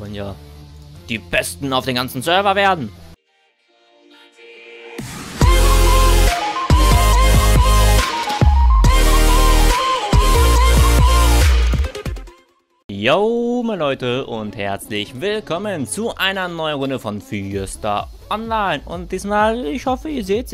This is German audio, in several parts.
wollen ja die Besten auf den ganzen Server werden. Yo, meine Leute, und herzlich willkommen zu einer neuen Runde von Fiesta Online. Und diesmal, ich hoffe, ihr seht's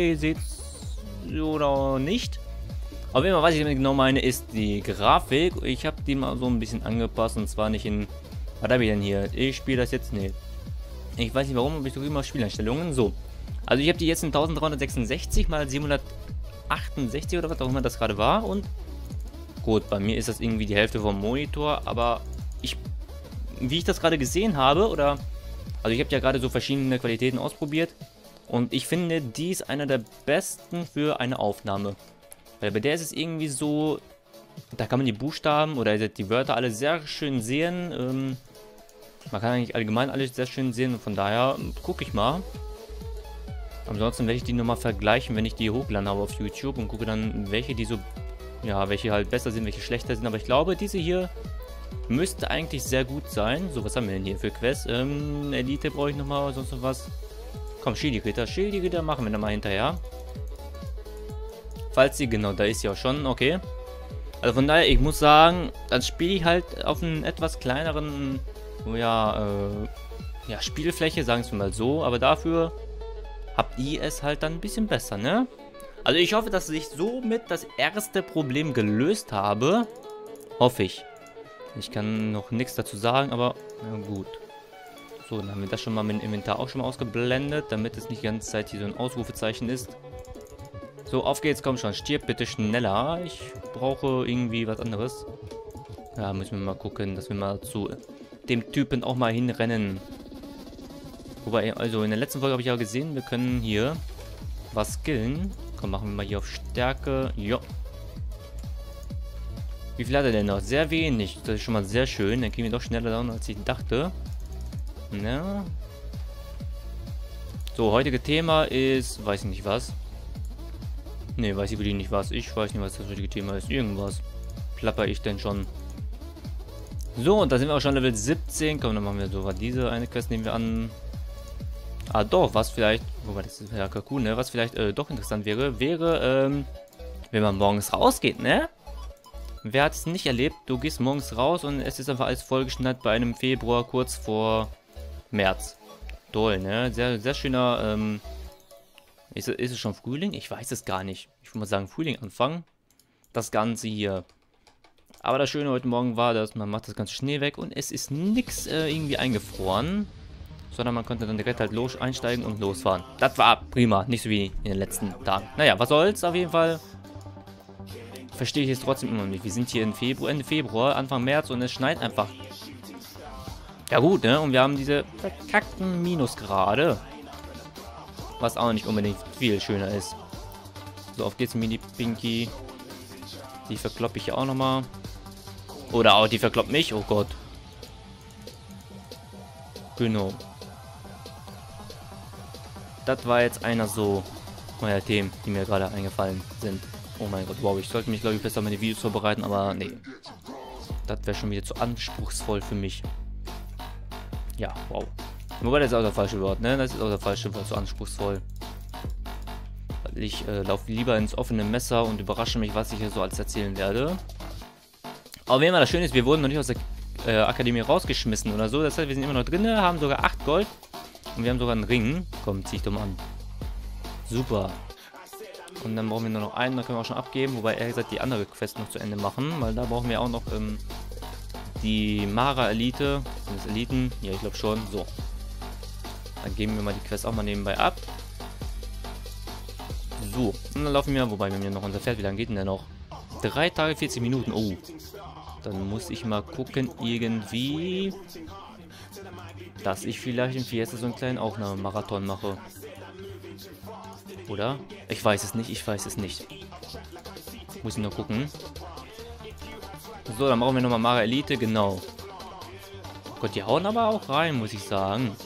oder nicht. Auf jeden Fall, was ich damit genau meine, ist die Grafik. Ich habe die mal so ein bisschen angepasst, und zwar nicht in... Was habe ich denn hier? Ich spiele das jetzt nicht. Ich weiß nicht warum, aber ich drücke immer Spieleinstellungen. So. Also ich habe die jetzt in 1366 mal 768 oder was auch immer das gerade war. Und gut, bei mir ist das irgendwie die Hälfte vom Monitor, aber wie ich das gerade gesehen habe, also ich habe ja gerade so verschiedene Qualitäten ausprobiert, und ich finde, die ist einer der besten für eine Aufnahme. Weil bei der ist es irgendwie so, da kann man die Buchstaben oder die Wörter alle sehr schön sehen. Man kann eigentlich allgemein alles sehr schön sehen, und von daher gucke ich mal. Ansonsten werde ich die nochmal vergleichen, wenn ich die hochladen habe auf YouTube, und gucke dann, welche die so, ja, welche halt besser sind, welche schlechter sind. Aber ich glaube, diese hier müsste eigentlich sehr gut sein. So, was haben wir denn hier für Quests? Elite brauche ich nochmal, sonst noch was. Komm, Schildi-Ritter machen wir dann mal hinterher. Falls sie, genau, da ist sie auch schon, okay. Also von daher, ich muss sagen, dann spiele ich halt auf einen etwas kleineren, ja, Spielfläche, sagen wir mal so. Aber dafür habt ihr es halt dann ein bisschen besser, ne? Also ich hoffe, dass ich somit das erste Problem gelöst habe. Hoffe ich. Ich kann noch nichts dazu sagen, aber na gut. So, dann haben wir das schon mal mit dem Inventar auch schon mal ausgeblendet, damit es nicht die ganze Zeit hier so ein Ausrufezeichen ist. So, auf geht's, komm schon, stirb bitte schneller. Ich brauche irgendwie was anderes. Ja, müssen wir mal gucken, dass wir mal zu dem Typen auch mal hinrennen. Wobei, also in der letzten Folge habe ich ja gesehen, wir können hier was skillen. Komm, machen wir mal hier auf Stärke. Ja. Wie viel hat er denn noch? Sehr wenig. Das ist schon mal sehr schön. Dann kriegen wir doch schneller down, als ich dachte. Na. So, heutige Thema ist... Weiß ich nicht was. Ne, weiß ich wirklich nicht was. Ich weiß nicht, was das heutige Thema ist. Irgendwas. Plapper ich denn schon. So, und da sind wir auch schon Level 17. Komm, dann machen wir so. Diese eine Quest nehmen wir an. Ah, doch, was vielleicht... Wobei, das ist ja cool, ne? Was vielleicht doch interessant wäre, wenn man morgens rausgeht, ne? Wer hat es nicht erlebt? Du gehst morgens raus und es ist einfach alles vollgeschneit bei einem Februar kurz vor März. Toll, ne? Sehr, sehr schöner, ist es schon Frühling? Ich weiß es gar nicht. Ich würde mal sagen, Frühling anfangen. Das Ganze hier. Aber das Schöne heute Morgen war, dass man macht das ganze Schnee weg und es ist nichts irgendwie eingefroren. Sondern man konnte dann direkt halt einsteigen und losfahren. Das war prima. Nicht so wie in den letzten Tagen. Naja, was soll's auf jeden Fall. Verstehe ich jetzt trotzdem immer nicht. Wir sind hier Ende Februar, Anfang März, und es schneit einfach. Ja gut, ne? Und wir haben diese verkackten Minusgrade. Was auch nicht unbedingt viel schöner ist. So, auf geht's, Mini-Pinky. Die verkloppe ich ja auch nochmal. Oder auch die verkloppt mich. Oh Gott. Genau. Das war jetzt einer so neuer Themen, die mir gerade eingefallen sind. Oh mein Gott, wow, ich sollte mich, glaube ich, besser meine Videos vorbereiten, aber nee. Das wäre schon wieder zu anspruchsvoll für mich. Ja, wow. Wobei, das ist auch das falsche Wort, ne? Das ist auch das falsche Wort, zu anspruchsvoll. Weil ich laufe lieber ins offene Messer und überrasche mich, was ich hier so alles erzählen werde. Aber wie immer, das Schöne ist, wir wurden noch nicht aus der Akademie rausgeschmissen oder so. Das heißt, wir sind immer noch drin, haben sogar 8 Gold. Und wir haben sogar einen Ring. Komm, zieh ich doch mal an. Super. Und dann brauchen wir nur noch einen, dann können wir auch schon abgeben. Wobei, ehrlich gesagt, die andere Quest noch zu Ende machen. Weil da brauchen wir auch noch die Mara Elite. Sind das Eliten? Ja, ich glaube schon. So. Dann geben wir mal die Quest auch mal nebenbei ab. So. Und dann laufen wir, wobei wir haben ja noch unser Pferd. Wie lange geht denn der noch? 3 Tage, 40 Minuten. Oh. Dann muss ich mal gucken, irgendwie, dass ich vielleicht in Fiesta so einen kleinen Aufnahmemarathon mache. Oder? Ich weiß es nicht, Muss ich noch gucken. So, dann brauchen wir nochmal Mara Elite, genau. Oh Gott, die hauen aber auch rein, muss ich sagen.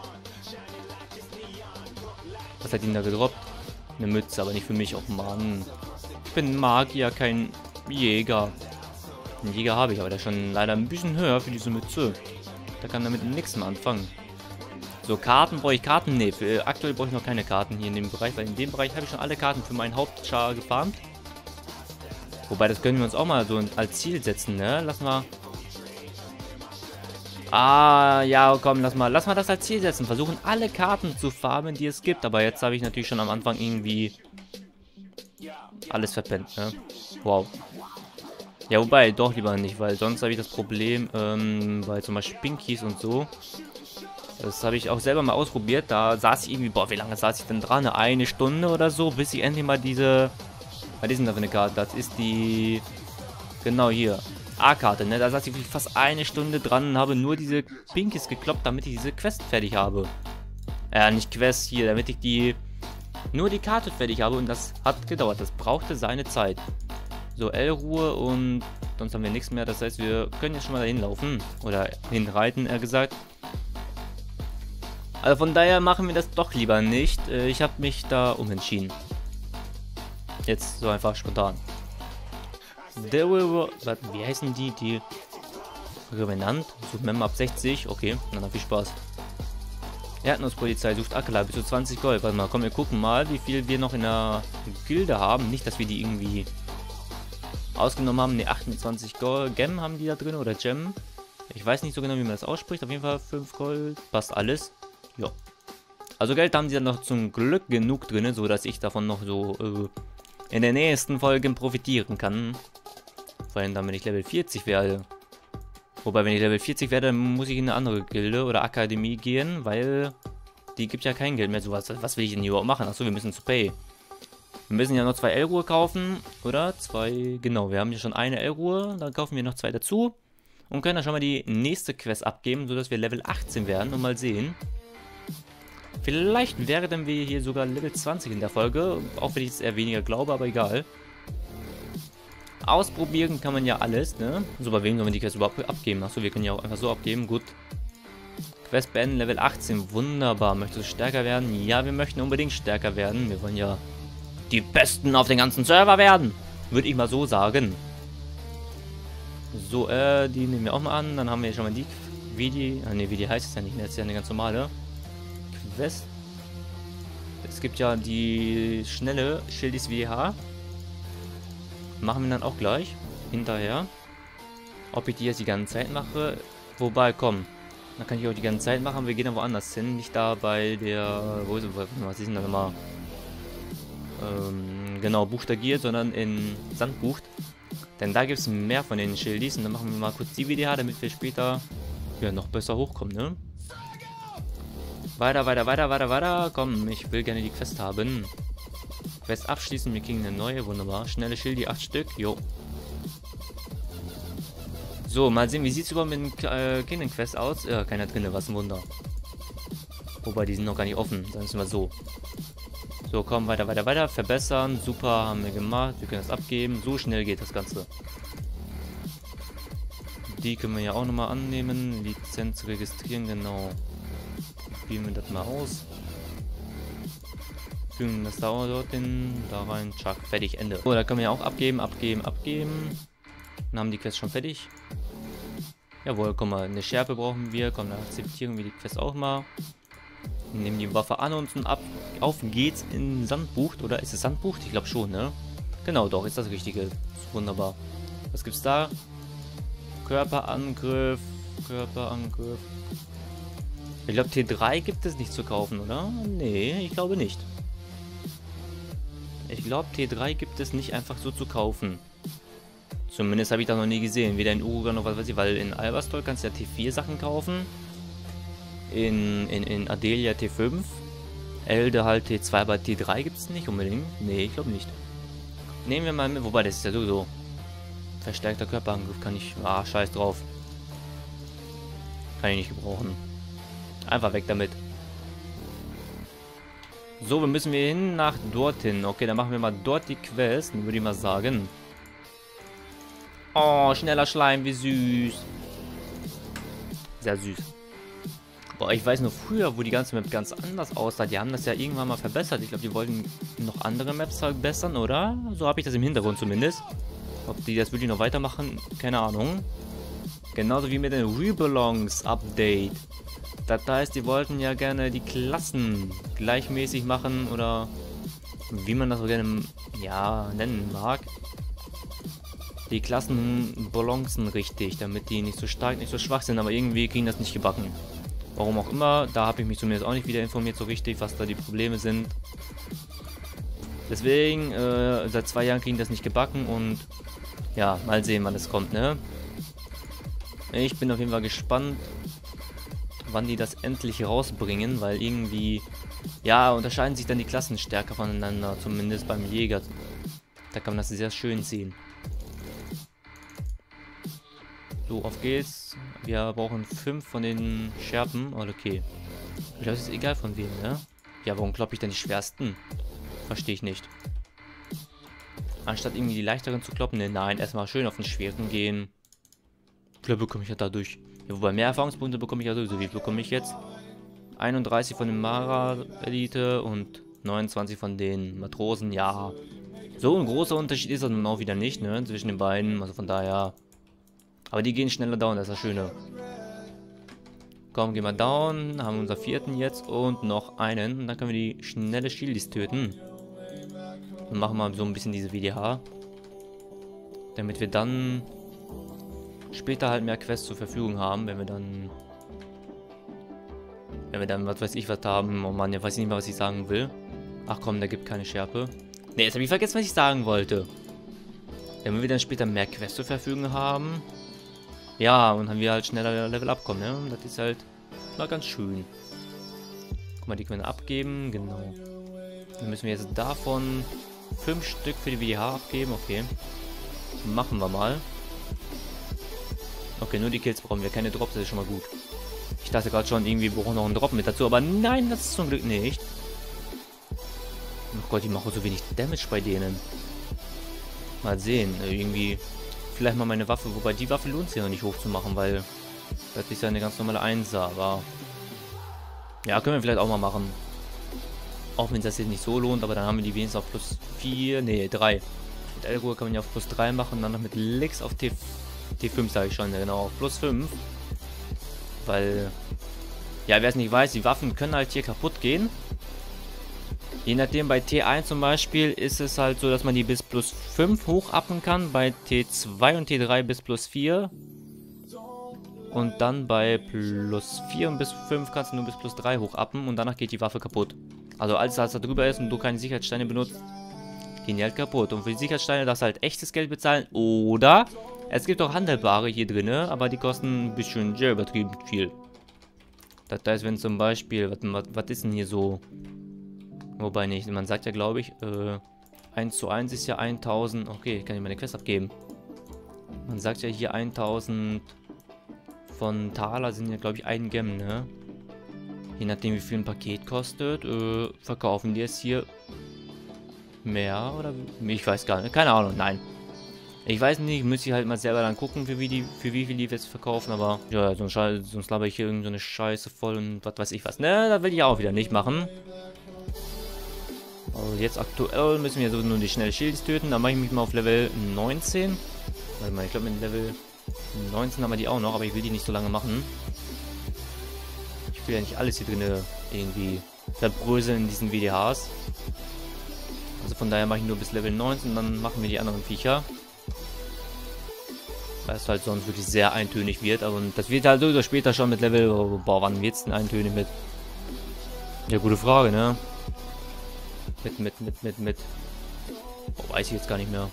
Was hat ihn da gedroppt? Eine Mütze, aber nicht für mich. Oh Mann. Ich bin Magier, kein Jäger. Einen Jäger habe ich, aber der ist schon leider ein bisschen höher für diese Mütze. Der kann damit nichts mehr anfangen. So, Karten, brauche ich Karten? Ne, aktuell brauche ich noch keine Karten hier in dem Bereich, weil in dem Bereich habe ich schon alle Karten für meinen Hauptchar gefarmt. Wobei, das können wir uns auch mal so als Ziel setzen, ne? Lass mal... Ah, ja, komm, lass mal das als Ziel setzen. Versuchen, alle Karten zu farmen, die es gibt. Aber jetzt habe ich natürlich schon am Anfang irgendwie alles verpennt, ne? Wow. Ja, wobei, doch lieber nicht, weil sonst habe ich das Problem, bei zum Beispiel Pinkies und so. Das habe ich auch selber mal ausprobiert. Da saß ich irgendwie, boah, wie lange saß ich denn dran? Eine Stunde oder so, bis ich endlich mal diese... Was ist denn da für eine Karte? Das ist die... Genau hier. A-Karte, ne? Da saß ich wirklich fast eine Stunde dran und habe nur diese Pinkies gekloppt, damit ich diese Quest fertig habe. Nicht Quest hier, damit ich die... Nur die Karte fertig habe und das hat gedauert. Das brauchte seine Zeit. So, L-Ruhe und sonst haben wir nichts mehr. Das heißt, wir können jetzt schon mal dahin laufen. Oder hinreiten, eher gesagt. Also von daher machen wir das doch lieber nicht. Ich habe mich da umentschieden. Jetzt so einfach spontan. Wie heißen die? Die Revenant. Sucht Member ab 60. Okay, dann viel Spaß. Erdnusspolizei sucht Akela bis zu 20 Gold. Warte mal, komm, wir gucken mal, wie viel wir noch in der Gilde haben. Nicht, dass wir die irgendwie ausgenommen haben. Ne, 28 Gold. Gem haben die da drin oder Gem. Ich weiß nicht so genau, wie man das ausspricht. Auf jeden Fall 5 Gold. Passt alles. Ja. Also Geld haben sie dann noch zum Glück genug drin, so dass ich davon noch so in der nächsten Folge profitieren kann. Vor allem dann, wenn ich Level 40 werde. Wobei, wenn ich Level 40 werde, dann muss ich in eine andere Gilde oder Akademie gehen, weil die gibt ja kein Geld mehr. So was will ich denn hier überhaupt machen? Achso, wir müssen zu Pay. Wir müssen ja noch 2 L-Ruhe kaufen, oder? 2, genau, wir haben hier schon eine L-Ruhe, dann kaufen wir noch 2 dazu. Und können dann schon mal die nächste Quest abgeben, sodass wir Level 18 werden und mal sehen. Vielleicht werden wir hier sogar Level 20 in der Folge, auch wenn ich es eher weniger glaube, aber egal. Ausprobieren kann man ja alles, ne? So, bei wem sollen wir die Quest überhaupt abgeben? Achso, wir können ja auch einfach so abgeben, gut. Quest beenden, Level 18, wunderbar. Möchtest du stärker werden? Ja, wir möchten unbedingt stärker werden. Wir wollen ja die Besten auf den ganzen Server werden, würde ich mal so sagen. So, die nehmen wir auch mal an. Dann haben wir schon mal die, wie die heißt es ja nicht mehr, das ist ja eine ganz normale Quest. Es gibt ja die schnelle Schildis WH. Machen wir dann auch gleich hinterher. Ob ich die jetzt die ganze Zeit mache, wobei, komm, dann kann ich auch die ganze Zeit machen. Wir gehen dann woanders hin, nicht da bei der, was ist denn da nochmal? Genau, Buchstagiert, sondern in Sandbucht. Denn da gibt es mehr von den Schildis und dann machen wir mal kurz die WDH, damit wir später ja noch besser hochkommen, ne? Weiter. Komm, ich will gerne die Quest haben. Quest abschließen, wir kriegen eine neue, wunderbar. Schnelle Schildi, 8 Stück, jo. So, mal sehen, wie sieht es überhaupt mit den Kindern-Quest aus? Ja, keiner drin, was ein Wunder. Wobei, die sind noch gar nicht offen, sagen wir mal so. So, komm, weiter. Verbessern, super, haben wir gemacht. Wir können das abgeben, so schnell geht das Ganze. Die können wir ja auch nochmal annehmen. Lizenz registrieren, genau. Probieren wir das mal aus. Fügen das da rein, tschack, fertig, Ende. So, da können wir ja auch abgeben. Dann haben die Quest schon fertig. Jawohl, komm mal, eine Schärpe brauchen wir. Komm, dann akzeptieren wir die Quest auch mal. Nehmen die Waffe an uns und ab. Auf geht's in Sandbucht, oder ist es Sandbucht? Ich glaube schon, ne? Genau, doch, ist das Richtige. Ist wunderbar. Was gibt's da? Körperangriff. Ich glaube, T3 gibt es nicht zu kaufen, oder? Nee, ich glaube nicht. Ich glaube, T3 gibt es nicht einfach so zu kaufen. Zumindest habe ich das noch nie gesehen. Weder in Uruguay noch was weiß ich, weil in Albastol kannst du ja T4 Sachen kaufen. In Adelia T5. Elde halt T2, aber T3 gibt es nicht unbedingt. Nee, ich glaube nicht. Nehmen wir mal mit, wobei das ist ja sowieso. Verstärkter Körperangriff kann ich. Ah, scheiß drauf. Kann ich nicht gebrauchen. Einfach weg damit. So, wir müssen hin nach dorthin. Okay, dann machen wir mal dort die Quest, würde ich mal sagen. Oh, schneller Schleim, wie süß. Sehr süß. Boah, ich weiß noch früher, wo die ganze Map ganz anders aussah. Die haben das ja irgendwann mal verbessert. Ich glaube, die wollten noch andere Maps verbessern, oder? So habe ich das im Hintergrund zumindest. Ob die das wirklich noch weitermachen, keine Ahnung. Genauso wie mit dem Rebelongs Update. Das heißt, die wollten ja gerne die Klassen gleichmäßig machen oder wie man das so gerne ja, nennen mag. Die Klassen balancen richtig, damit die nicht so stark, nicht so schwach sind, aber irgendwie kriegen das nicht gebacken. Warum auch immer, da habe ich mich zumindest auch nicht wieder informiert so richtig, was da die Probleme sind. Deswegen, seit 2 Jahren kriegen das nicht gebacken und ja, mal sehen, wann es kommt, ne? Ich bin auf jeden Fall gespannt, wann die das endlich rausbringen, weil irgendwie, ja, unterscheiden sich dann die Klassen stärker voneinander, zumindest beim Jäger. Da kann man das sehr schön sehen. So, auf geht's. Wir brauchen 5 von den Scherpen. Oh, okay. Ich glaube, es ist egal von wem, ne? Ja, warum kloppe ich denn die schwersten? Verstehe ich nicht. Anstatt irgendwie die leichteren zu kloppen, ne, nein, erstmal schön auf den schweren gehen. Klar bekomme ich ja dadurch. Ja, wobei mehr Erfahrungspunkte bekomme ich ja sowieso. Wie bekomme ich jetzt? 31 von den Mara-Elite und 29 von den Matrosen, ja. So ein großer Unterschied ist das nun auch wieder nicht, ne? Zwischen den beiden, also von daher. Aber die gehen schneller down, das ist das Schöne. Komm, gehen wir down. Haben unser 4. jetzt und noch einen. Und dann können wir die schnelle Shieldis töten. Und machen mal so ein bisschen diese WDH. Damit wir dann später halt mehr Quests zur Verfügung haben, wenn wir dann was weiß ich was haben. Oh Mann, ja weiß ich nicht mehr, was ich sagen will. Ach komm, der gibt keine Schärpe. Ne, jetzt habe ich vergessen, was ich sagen wollte. Wenn wir dann später mehr Quests zur Verfügung haben. Ja, und haben wir halt schneller Level abkommen, ne? Das ist halt mal ganz schön. Guck mal, die können wir abgeben, genau. Dann müssen wir jetzt davon 5 Stück für die WDH abgeben, okay. Machen wir mal. Okay, nur die Kills brauchen wir, keine Drops, das ist schon mal gut. Ich dachte gerade schon, irgendwie brauchen wir noch einen Drop mit dazu, aber nein, das ist zum Glück nicht. Oh Gott, die machen so wenig Damage bei denen. Mal sehen, irgendwie... Vielleicht mal meine Waffe, wobei die Waffe lohnt sich ja noch nicht hoch zu machen, weil das ist ja eine ganz normale 1er, aber ja, können wir vielleicht auch mal machen. Auch wenn es das jetzt nicht so lohnt, aber dann haben wir die wenigstens auf plus 4, nee, 3. Mit Elruhe kann man ja auf plus 3 machen, dann noch mit Lix auf T5, sage ich schon, ja, genau, auf plus 5. Weil, ja, wer es nicht weiß, die Waffen können halt hier kaputt gehen. Je nachdem, bei T1 zum Beispiel ist es halt so, dass man die bis plus 5 hoch uppen kann. Bei T2 und T3 bis plus 4. Und dann bei plus 4 und bis 5 kannst du nur bis plus 3 hoch uppen und danach geht die Waffe kaputt. Also alles, was da drüber ist und du keine Sicherheitssteine benutzt, gehen die halt kaputt. Und für die Sicherheitssteine darfst du halt echtes Geld bezahlen. Oder es gibt auch handelbare hier drin, aber die kosten ein bisschen sehr übertrieben viel. Das heißt, wenn zum Beispiel, was ist denn hier so... Wobei nicht, man sagt ja, glaube ich, 1:1 ist ja 1000. Okay, kann ich meine Quest abgeben. Man sagt ja hier 1000 von Taler sind ja, glaube ich, 1 Gem, ne? Je nachdem, wie viel ein Paket kostet, verkaufen die es hier mehr oder... Ich weiß gar nicht, keine Ahnung, nein. Ich weiß nicht, müsste ich halt mal selber dann gucken, für wie viel die jetzt verkaufen, aber... Ja, sonst laber ich hier irgendeine Scheiße voll und was weiß ich was. Ne, das will ich auch wieder nicht machen. Also jetzt aktuell müssen wir so nur die schnelle Schilds töten. Dann mache ich mich mal auf Level 19. Warte mal, ich glaube mit Level 19 haben wir die auch noch, aber ich will die nicht so lange machen. Ich will ja nicht alles hier drin irgendwie verbröseln in diesen WDHs. Also von daher mache ich nur bis Level 19 und dann machen wir die anderen Viecher. Weil es halt sonst wirklich sehr eintönig wird. Aber das wird halt sowieso später schon mit Level... Boah, wann wird es denn eintönig mit? Ja, gute Frage, ne? Mit. Oh, weiß ich jetzt gar nicht mehr.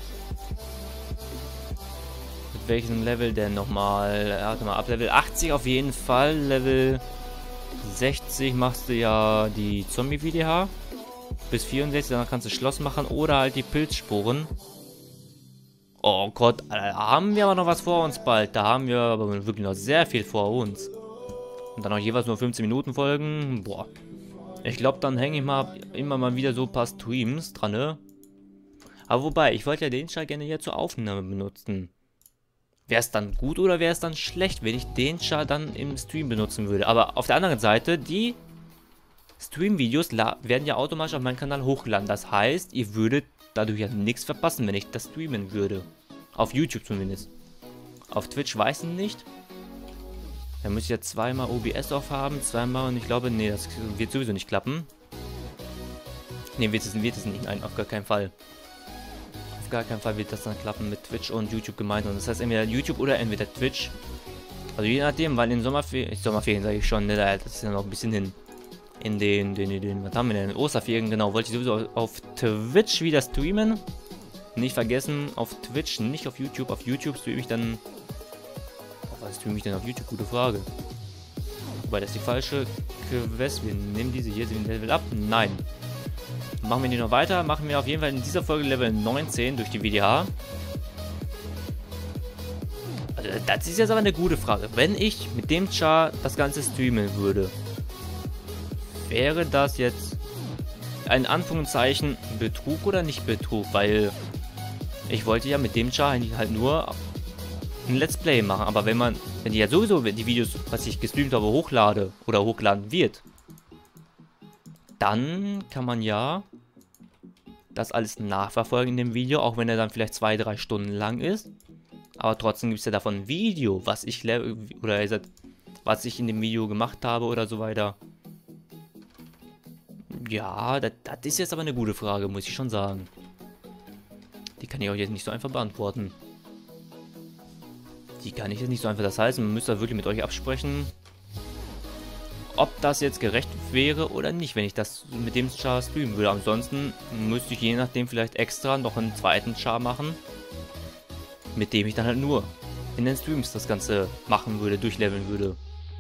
Mit welchem Level denn nochmal? Warte mal, ab Level 80 auf jeden Fall. Level 60 machst du ja die Zombie-WDH. Bis 64, danach kannst du Schloss machen oder halt die Pilzsporen. Oh Gott, da haben wir aber noch was vor uns bald. Da haben wir aber wirklich noch sehr viel vor uns. Und dann auch jeweils nur 15 Minuten Folgen. Boah. Ich glaube, dann hänge ich mal immer mal wieder so ein paar Streams dran, ne? Aber wobei, ich wollte ja den Char gerne hier zur Aufnahme benutzen. Wäre es dann gut oder wäre es dann schlecht, wenn ich den Char dann im Stream benutzen würde? Aber auf der anderen Seite, die Stream-Videos werden ja automatisch auf meinen Kanal hochgeladen. Das heißt, ihr würdet dadurch ja nichts verpassen, wenn ich das streamen würde. Auf YouTube zumindest. Auf Twitch weiß ich nicht. Da muss ich ja zweimal OBS aufhaben, zweimal und ich glaube, nee, das wird sowieso nicht klappen. Nee, wird es nicht, nein, auf gar keinen Fall. Auf gar keinen Fall wird das dann klappen mit Twitch und YouTube gemeinsam. Das heißt entweder YouTube oder entweder Twitch. Also je nachdem, weil in Sommerferien sage ich schon, ne, das ist ja noch ein bisschen hin. In den, was haben wir denn? In Osterferien, genau, wollte ich sowieso auf Twitch wieder streamen. Nicht vergessen, auf Twitch, nicht auf YouTube. Auf YouTube streame ich dann... Was streame ich denn auf YouTube? Gute Frage. Wobei, das ist die falsche Quest. Wir nehmen diese hier, sind Level up. Nein. Machen wir die noch weiter. Machen wir auf jeden Fall in dieser Folge Level 19 durch die WDH. Also, das ist jetzt aber eine gute Frage. Wenn ich mit dem Char das Ganze streamen würde, wäre das jetzt ein Anführungszeichen Betrug oder nicht Betrug? Weil ich wollte ja mit dem Char eigentlich halt nur ein Let's Play machen. Aber wenn die ja sowieso die Videos, was ich gestreamt habe, hochlade oder hochladen wird, dann kann man ja das alles nachverfolgen in dem Video, auch wenn er dann vielleicht 2-3 Stunden lang ist. Aber trotzdem gibt es ja davon ein Video, was ich in dem Video gemacht habe oder so weiter. Ja, das ist jetzt aber eine gute Frage, muss ich schon sagen. Die kann ich auch jetzt nicht so einfach beantworten. Die kann ich jetzt nicht so einfach. Das heißt, man müsste wirklich mit euch absprechen, ob das jetzt gerecht wäre oder nicht, wenn ich das mit dem Char streamen würde. Ansonsten müsste ich je nachdem vielleicht extra noch einen zweiten Char machen, mit dem ich dann halt nur in den Streams das Ganze machen würde, durchleveln würde.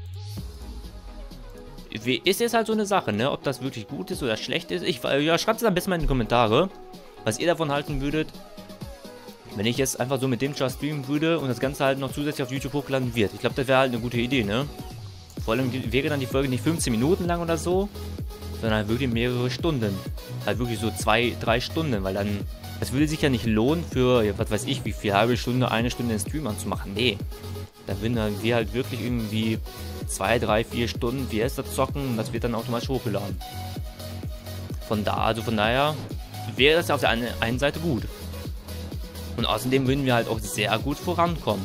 Ist jetzt halt so eine Sache, ne? Ob das wirklich gut ist oder schlecht ist. Ja, schreibt es am besten mal in die Kommentare, was ihr davon halten würdet, wenn ich jetzt einfach so mit dem Char streamen würde und das Ganze halt noch zusätzlich auf YouTube hochladen wird. Ich glaube, das wäre halt eine gute Idee, ne? Vor allem wäre dann die Folge nicht 15 Minuten lang oder so, sondern halt wirklich mehrere Stunden. Halt wirklich so 2-3 Stunden, weil dann... Das würde sich ja nicht lohnen für, ja, was weiß ich, wie viel, halbe Stunde, eine Stunde den Stream anzumachen. Nee. Dann würden wir halt wirklich irgendwie 2, 3, 4 Stunden Fiesta zocken und das wird dann automatisch hochgeladen. Von daher wäre das ja auf der einen Seite gut. Und außerdem würden wir halt auch sehr gut vorankommen.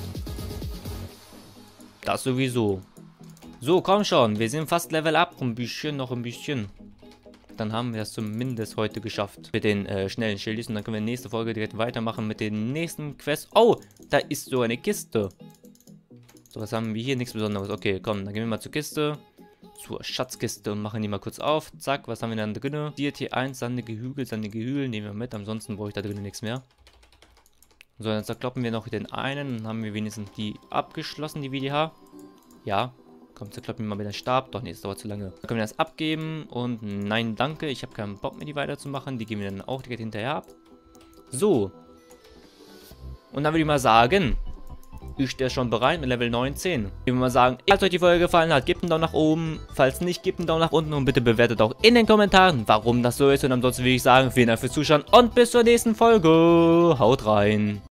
Das sowieso. So, komm schon, wir sind fast Level up. Noch ein bisschen. Dann haben wir es zumindest heute geschafft mit den schnellen Schildis. Und dann können wir in der nächsten Folge direkt weitermachen mit den nächsten Quests. Oh, da ist so eine Kiste. So, was haben wir hier? Nichts Besonderes. Okay, komm, dann gehen wir mal zur Kiste. Zur Schatzkiste und machen die mal kurz auf. Zack, was haben wir dann drin? T1, sandige Hügel, nehmen wir mit. Ansonsten brauche ich da drin nichts mehr. So, dann zerkloppen wir noch den einen. Dann haben wir wenigstens die abgeschlossen, die WDH. Ja. Komm, zerkloppen wir mal mit dem Stab. Doch, nee, das dauert zu lange. Dann können wir das abgeben. Und nein, danke. Ich habe keinen Bock mehr, die weiterzumachen. Die geben wir dann auch direkt hinterher ab. So. Und dann würde ich mal sagen, ich stehe schon bereit mit Level 19. Ich würde mal sagen, falls euch die Folge gefallen hat, gebt einen Daumen nach oben. Falls nicht, gebt einen Daumen nach unten. Und bitte bewertet auch in den Kommentaren, warum das so ist. Und ansonsten würde ich sagen, vielen Dank fürs Zuschauen. Und bis zur nächsten Folge. Haut rein.